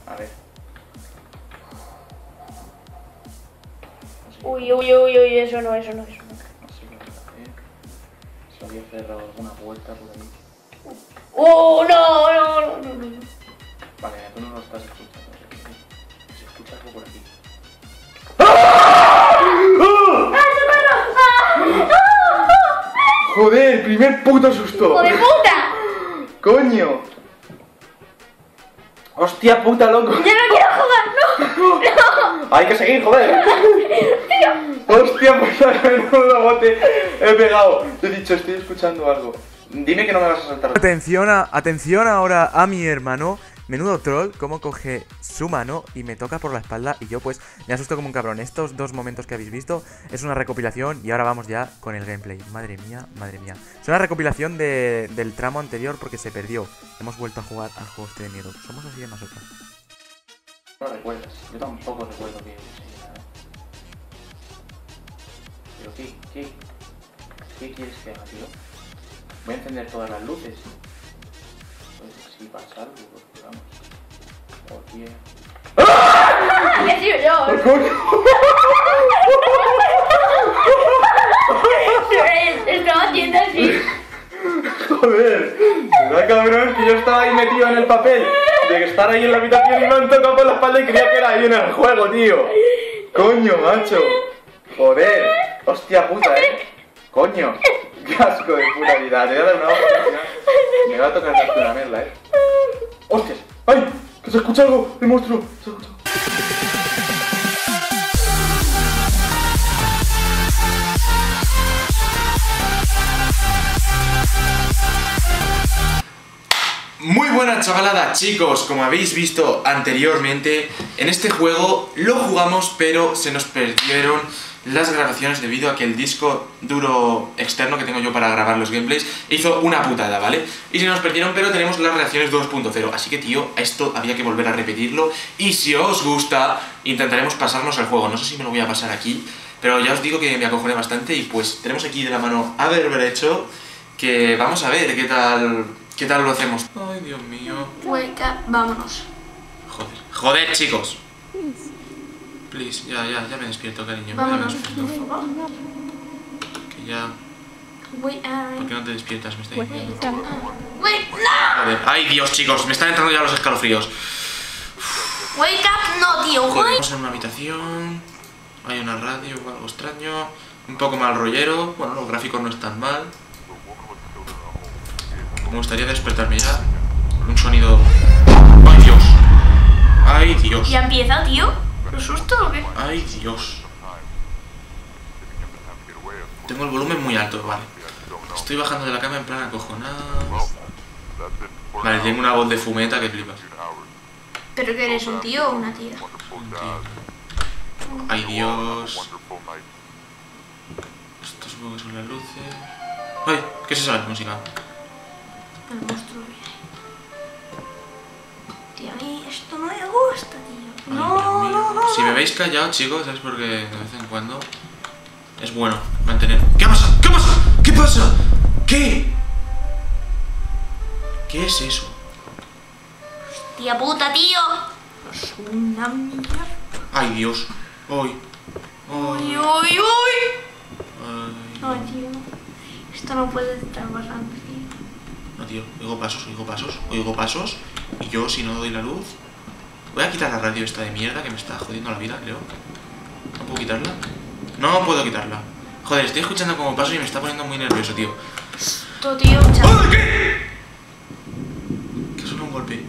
A ver. Uy, eso no. No sé qué voy a hacer. Se había cerrado alguna puerta por ahí. No. Vale, tú no lo estás escuchando. Se escucha algo por aquí. ¡Joder! ¡Primer puto susto! ¡Hijo de puta! ¡Coño! ¡Hostia puta, loco! ¡Yo no quiero jugar! ¡No! ¡Hay que seguir, joder! ¡Hostia puta! ¡Menudo bote! He pegado. Te he dicho, estoy escuchando algo. Dime que no me vas a saltar. Atención ahora a mi hermano. Menudo troll, cómo coge su mano y me toca por la espalda y yo pues me asusto como un cabrón. Estos dos momentos que habéis visto es una recopilación y ahora vamos ya con el gameplay. Madre mía. Es una recopilación del tramo anterior porque se perdió. Hemos vuelto a jugar al juego este de miedo. Somos así de masoca. No recuerdas, yo tampoco recuerdo que nada. Pero ¿qué quieres que haga, tío? Voy a encender todas las luces. Pues si pasa algo, porque vamos. Oh, tío. ¡Que tío yo! Estaba haciendo así. Joder, ¿verdad, cabrón? Que yo estaba ahí metido en el papel de estar ahí en la habitación y me han tocado por la espalda y creía que era ahí en el juego, tío. Coño, macho. Joder. Hostia puta, Coño. Qué asco de puta vida. Te voy a dar una hostia. Me va a tocar darte una merla, ¡Hostias! ¡Ay! ¡Que se escucha algo! ¡El monstruo! ¡Se escucha! Muy buena chavalada, chicos. Como habéis visto anteriormente, en este juego lo jugamos pero se nos perdieron las grabaciones debido a que el disco duro externo que tengo yo para grabar los gameplays hizo una putada, ¿vale? Y se nos perdieron, pero tenemos las reacciones 2.0, así que tío, esto había que volver a repetirlo y si os gusta intentaremos pasarnos el juego. No sé si me lo voy a pasar aquí, pero ya os digo que me acojoné bastante y pues tenemos aquí de la mano a Berberecho, que vamos a ver qué tal lo hacemos. Ay, Dios mío. Wake up, vámonos. Joder, chicos. Please, ya me despierto, cariño. Vámonos, Ya me despierto. por favor. Que ya... ¿Por qué no te despiertas? Me está diciendo. Wake, no. Joder. Ay, Dios, chicos, me están entrando ya los escalofríos. Wake up, no, tío. Joder, Wake. estamos en una habitación. Hay una radio o algo extraño. Un poco mal rollero. Bueno, los gráficos no están mal. Me gustaría despertarme ya. Un sonido... ¡Ay, Dios! ¡Ay, Dios! ¿Ya empieza, tío? ¿Lo susto o qué? ¡Ay, Dios! Tengo el volumen muy alto, vale. Estoy bajando de la cama en plan acojonado. Vale, tengo una voz de fumeta que flipas. ¿Pero que eres un tío o una tía? ¡Ay, Dios! Esto supongo que son las luces... ¡Ay! ¿Qué es esa música? El monstruo viene. Tío, a mí esto no me gusta, tío. No. Si me veis callado, chicos, es porque de vez en cuando es bueno mantener... ¿Qué pasa? ¿Qué pasa? ¿Qué es eso? Tía puta, tío. Es una mierda. ¡Ay, Dios! ¡Ay! Uy. Ay, tío. Esto no puede estar pasando, tío. No, tío, oigo pasos. Y yo, si no doy la luz... Voy a quitar la radio esta de mierda que me está jodiendo la vida, creo. ¿No puedo quitarla? No puedo quitarla. Joder, estoy escuchando como pasos y me está poniendo muy nervioso, tío. Esto, tío, ¡Ay, qué! Que suena un golpe.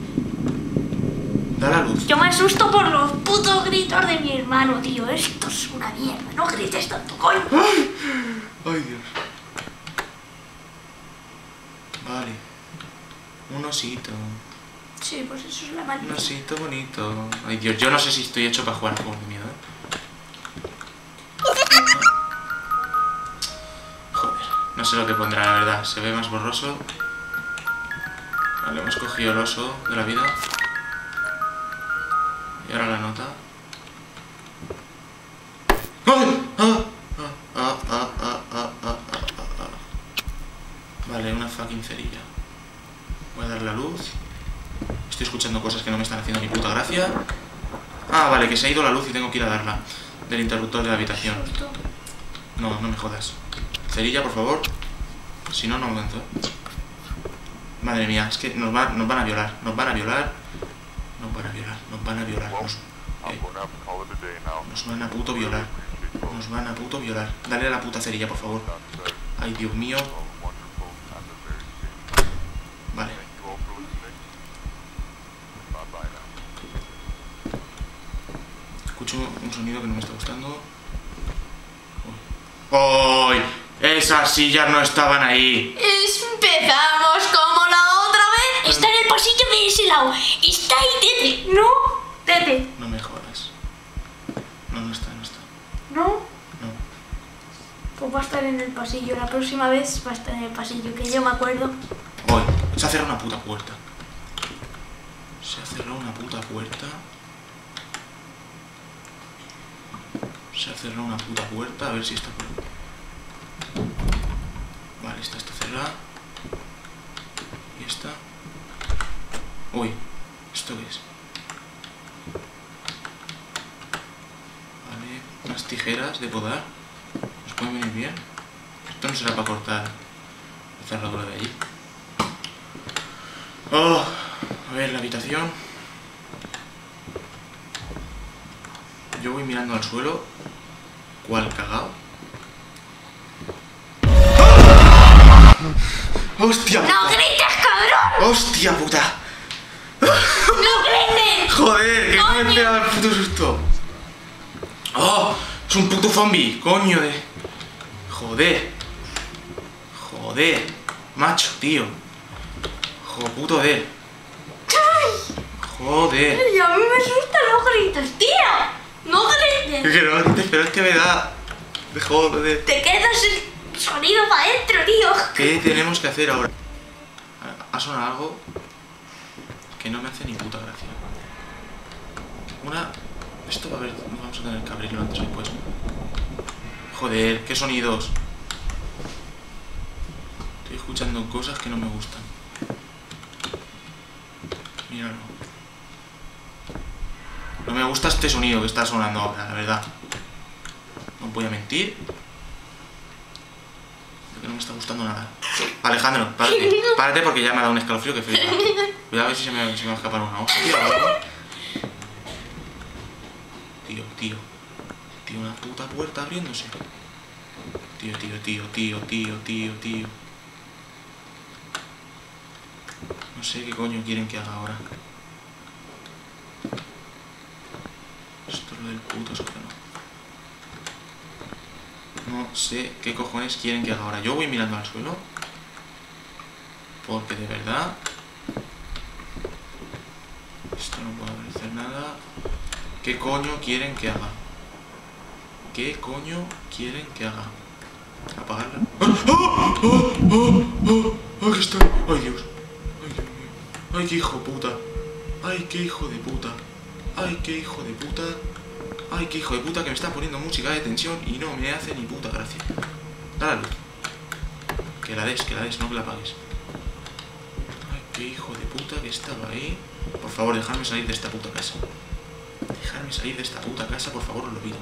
Da la luz. Yo me asusto por los putos gritos de mi hermano, tío. Esto es una mierda. No grites tanto, coño. Ay, Dios. Vale. Un osito. Sí, pues eso es la Un maldita. osito bonito. Ay, Dios, yo no sé si estoy hecho para jugar juegos de miedo, Joder, no sé lo que pondrá, la verdad. Se ve más borroso. Vale, hemos cogido el oso de la vida. Y ahora la nota. Vale, una fucking cerilla. Voy a dar la luz. Estoy escuchando cosas que no me están haciendo ni puta gracia. Ah, vale, que se ha ido la luz y tengo que ir a darla. Del interruptor de la habitación. No, no me jodas. Cerilla, por favor. Si no, no aguanto. Madre mía, es que nos van a violar. Nos van a violar. Nos van a violar. Nos van a violar. Nos van a puto violar. Nos van a puto violar. Dale a la puta cerilla, por favor. Ay, Dios mío. Vale. Escucho un sonido que no me está gustando. ¡Ay! Esas sillas no estaban ahí. Empezamos como la otra vez. Está en el pasillo de ese lado. Está ahí, Tete. ¿No? Tete. No me jodas. No, no está, no está. ¿No? No. Pues va a estar en el pasillo. La próxima vez va a estar en el pasillo, que yo me acuerdo. ¡Ay! Se ha cerrado una puta puerta. Se ha cerrado una puta puerta. Se ha cerrado una puta puerta. A ver si está por aquí. Vale, esta está cerrada. Y esta. Uy, ¿esto qué es? Vale, unas tijeras de podar. ¿Nos pueden venir bien? Esto no será para cortar la cerradura de allí. Oh, a ver, la habitación. Yo voy mirando al suelo. ¿Cuál cagao? ¡Hostia puta! ¡No grites, cabrón! ¡Hostia puta! ¡No grites! ¡Joder! ¡Que no me he Coño. pegado el puto susto! ¡Oh! ¡Es un puto zombie! ¡Coño de! ¡Joder! ¡Joder! ¡Macho, tío! ¡Joder, puto de! ¡Joder! Y a mí me asustan los gritos, tío. ¡No grites! Que no grites, pero es que me da... ¡Joder! Te quedas el sonido para adentro, tío. ¿Qué tenemos que hacer ahora? Ha sonado algo que no me hace ni puta gracia. Esto va a haber... Vamos a tener que abrirlo antes o después. Joder, qué sonidos. Estoy escuchando cosas que no me gustan. Míralo. No me gusta este sonido que está sonando ahora, la verdad. No voy a mentir. Que no me está gustando nada. Alejandro, párate. Párate porque ya me ha dado un escalofrío que flipa. Cuidado a ver si se me va a escapar una hostia o algo. Tío, una puta puerta abriéndose. Tío. No sé qué coño quieren que haga ahora. Esto es lo del puto sótano. No sé qué cojones quieren que haga ahora. Yo voy mirando al suelo. Porque de verdad... Esto no puedo hacer nada. ¿Qué coño quieren que haga? ¿Qué coño quieren que haga? ¿Apagarla? ¡Aquí está! ¡Ay, Dios! ¡Ay, Dios mío! ¡Ay, qué hijo de puta! ¡Ay, qué hijo de puta! ¡Ay, qué hijo de puta! ¡Ay, qué hijo de puta que me está poniendo música de tensión y no me hace ni puta gracia! Dale la luz. Que la des, no que la apagues. ¡Ay, qué hijo de puta que estaba ahí! Por favor, dejadme salir de esta puta casa. Dejadme salir de esta puta casa, por favor, os lo pido.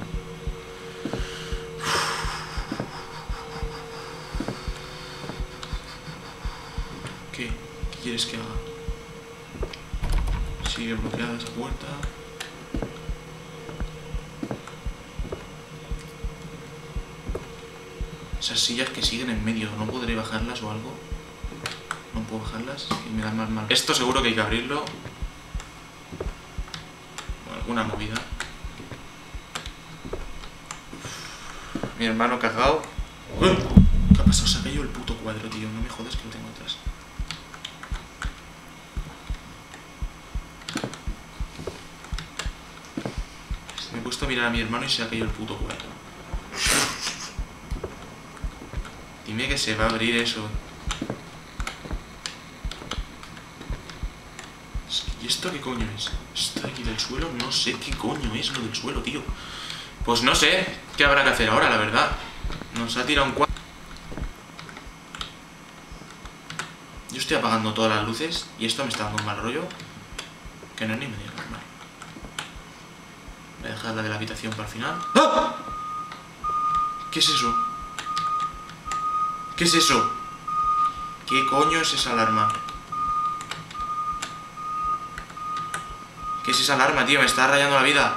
¿Qué quieres que haga? Sigue bloqueada esa puerta. Esas sillas que siguen en medio, ¿no podré bajarlas o algo? No puedo bajarlas y me dan más mal. Esto seguro que hay que abrirlo. O alguna movida. Mi hermano cagao. ¿Qué ha pasado? Se ha caído el puto cuadro, tío. No me jodas que lo tengo atrás. Me he puesto a mirar a mi hermano y se ha caído el puto cuadro. Dime que se va a abrir eso. ¿Y esto qué coño es? ¿Esto de aquí del suelo? No sé qué coño es lo del suelo, tío. Pues no sé qué habrá que hacer ahora, la verdad. Nos ha tirado un cuadro. Yo estoy apagando todas las luces y esto me está dando un mal rollo Que no es ni medio normal. Voy a dejar la de la habitación para el final. ¡Ah! ¿Qué es eso? ¿Qué es eso? ¿Qué coño es esa alarma? ¿Qué es esa alarma, tío? Me está rayando la vida.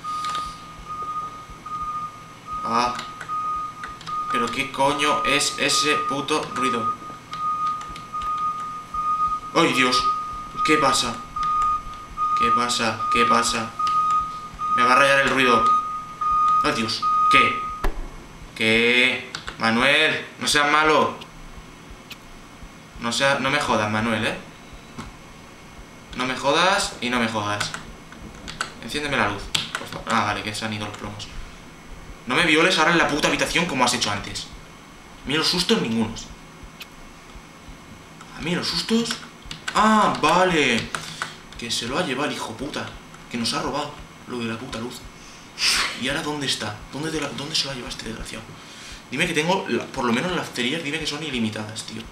Ah. ¿Pero qué coño es ese puto ruido? ¡Ay, Dios! ¿Qué pasa? ¿Qué pasa? ¿Qué pasa? Me va a rayar el ruido. ¡Ay, Dios! ¿Qué? ¿Qué? Manuel, no seas malo. No me jodas, Manuel, ¿eh? No me jodas y no me jodas. Enciéndeme la luz, por favor. Ah, vale, que se han ido los plomos. No me violes ahora en la puta habitación como has hecho antes. A mí los sustos ningunos. A mí los sustos... Ah, vale. Que se lo ha llevado el hijo puta. Que nos ha robado lo de la puta luz. ¿Y ahora dónde está? ¿Dónde se lo ha llevado este desgraciado? Dime que tengo... Por lo menos las cerillas dime que son ilimitadas, tío.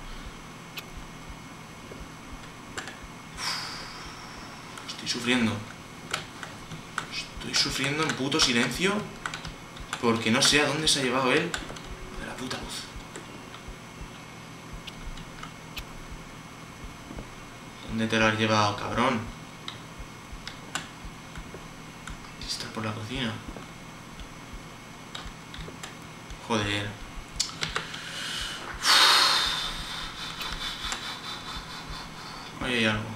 Estoy sufriendo. Estoy sufriendo en puto silencio. Porque no sé a dónde se ha llevado él de la puta luz. ¿Dónde te lo has llevado, cabrón? Estás por la cocina. Joder. Ahí hay algo.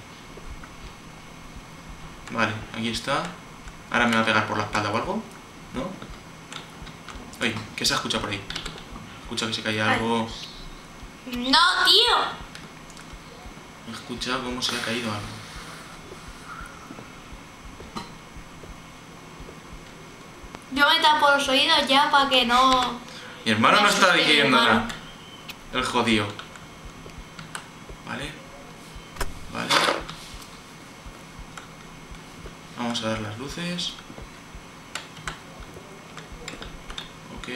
Vale, aquí está. Ahora me va a pegar por la espalda o algo, ¿no? Oye, ¿qué se escucha por ahí? Escucha que se cae algo. No, tío. He escuchado cómo se ha caído algo. Yo me tapo los oídos ya para que no... Mi hermano no está asuste, diciendo hermano. nada. El jodido. Vale. Vale. Vamos a ver las luces. Ok.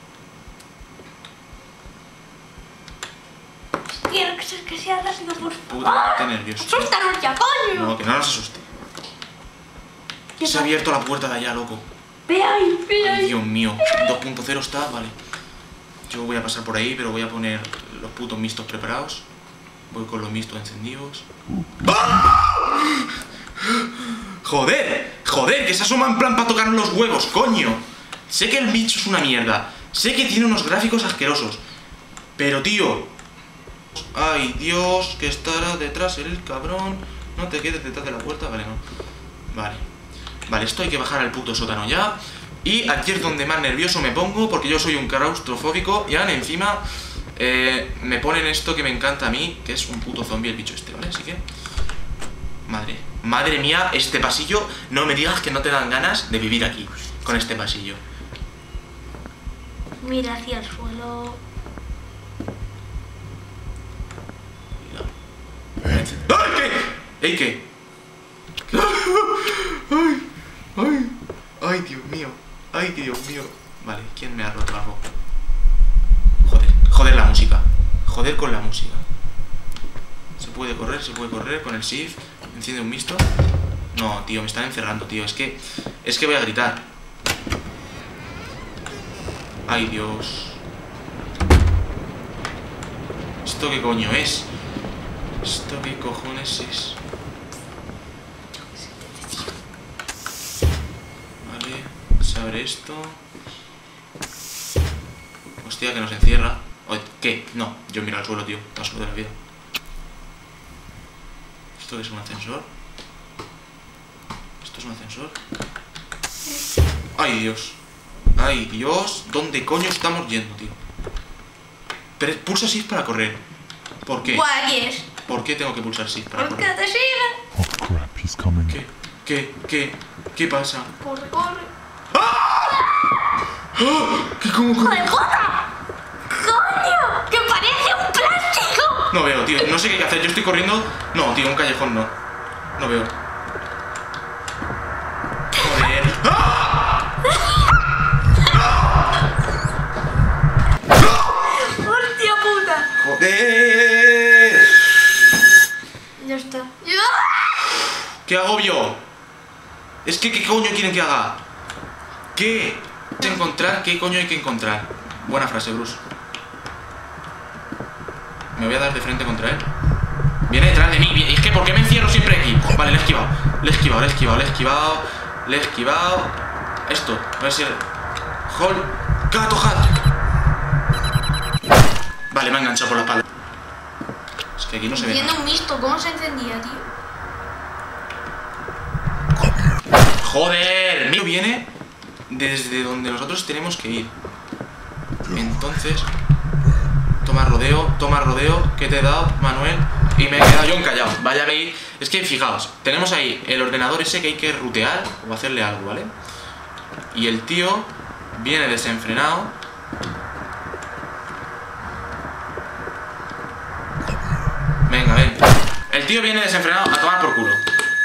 Quiero que sea rápido, por favor. Puta, qué nervioso. ¡Asústanos ya, coño! No, que no nos asuste. Se ha abierto la puerta de allá, loco. Ve ahí, ve Ay, ahí. Dios mío. 2.0 está, vale. Yo voy a pasar por ahí, pero voy a poner los putos mistos preparados. Voy con los mistos encendidos. ¡Ah! ¡Joder! ¡Joder! Que se asoma en plan para tocarnos los huevos, coño. Sé que el bicho es una mierda. Sé que tiene unos gráficos asquerosos. Pero, tío... Ay, Dios, que estará detrás el cabrón. No te quedes detrás de la puerta. Vale, no. Vale. Vale, esto hay que bajar al puto sótano ya. Y aquí es donde más nervioso me pongo, porque yo soy un claustrofóbico. Y ahora encima me ponen esto que me encanta a mí, que es un puto zombie el bicho este, ¿vale? Así que... Madre mía, este pasillo. No me digas que no te dan ganas de vivir aquí, con este pasillo. Mira hacia el suelo. Cuidado. ¡Ay, qué! ¡Ey, qué! ¡Ay! ¡Ay! ¡Ay, Dios mío! ¡Ay, Dios mío! Vale, ¿quién me ha roto algo? Joder, joder la música. Joder con la música. Se puede correr con el shift. Enciende un misto. No, tío, me están encerrando, tío. Es que voy a gritar. ¡Ay, Dios! ¿Esto qué coño es? ¿Esto qué cojones es? Vale, se abre esto. Hostia, que nos encierra. ¿Qué? No, yo miro al suelo, tío. Paso de la vida. ¿Esto qué es un ascensor? ¿Esto es un ascensor? ¡Ay, Dios! ¡Ay, Dios! ¿Dónde coño estamos yendo, tío? Pero pulsa shift para correr. ¿Por qué? ¿Cuál es? ¿Por qué tengo que pulsar shift para ¿Por qué correr? te sigue? Oh crap, he's coming. ¿Qué pasa? Corre, corre. ¿Qué cómo? ¡Hijo de puta! ¡Coño! ¡Que parece un plástico! No veo, tío. No sé qué hay que hacer. Yo estoy corriendo. No, tío, un callejón no. No veo. Joder. ¡Hostia puta! ¡Joder! Ya está. ¡Qué agobio! Es que, ¿qué coño quieren que haga? ¿Qué? Encontrar, ¿qué coño hay que encontrar? Buena frase, Bruce. Me voy a dar de frente contra él. Viene detrás de mí. Es que, ¿por qué me encierro siempre aquí? Vale, le he esquivado. Le he esquivado, le he esquivado, le he esquivado. Le he esquivado. Esto, a ver si... ¡Hol! ¡Gato hat! Vale, me ha enganchado por la espalda. Es que aquí no se ve Entiendo nada. un visto, ¿cómo se encendía, tío? ¡Joder! Mío viene desde donde nosotros tenemos que ir. Entonces... Toma rodeo, que te he dado, Manuel. Y me he quedado yo encallado. Vaya a ver. Es que fijaos, tenemos ahí el ordenador ese que hay que rutear o hacerle algo, ¿vale? Y el tío viene desenfrenado. Venga, ven. El tío viene desenfrenado a tomar por culo.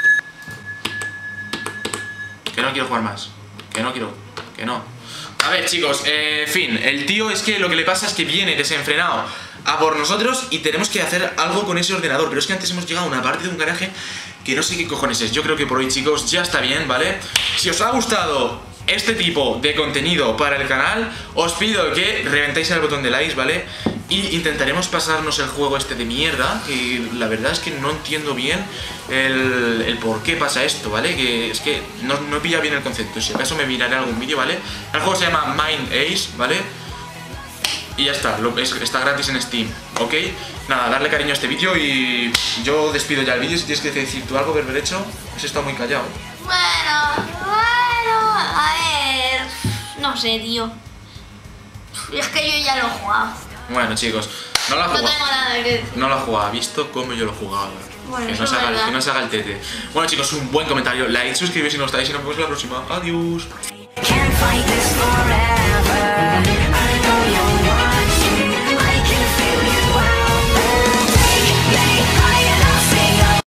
Que no quiero jugar más. Que no quiero. Que no. A ver, chicos, fin, el tío es que lo que le pasa es que viene desenfrenado a por nosotros y tenemos que hacer algo con ese ordenador. Pero es que antes hemos llegado a una parte de un garaje que no sé qué cojones es. Yo creo que por hoy, chicos, ya está bien, ¿vale? Si os ha gustado este tipo de contenido para el canal, os pido que reventéis el botón de likes, ¿vale? Y intentaremos pasarnos el juego este de mierda, que la verdad es que no entiendo bien el por qué pasa esto, ¿vale? Que es que no he pillado bien el concepto. Si acaso me miraré algún vídeo, ¿vale? El juego se llama Mind Ace, ¿vale? Y ya está, está gratis en Steam, ¿ok? Nada, darle cariño a este vídeo y yo despido ya el vídeo. Si tienes que decir tú algo, Berberecho, has estado muy callado. Bueno, a ver... No sé, tío. Es que yo ya lo he jugado. Bueno, chicos, no lo ha No jugado. tengo nada que decir. No lo ha jugado, ha visto cómo yo lo jugaba. Bueno, que, eso no se es haga, verdad. que no se haga el tete. Bueno, chicos, un buen comentario, like, suscribiros si no estáis y nos vemos en la próxima. Adiós. Can't fight this forever.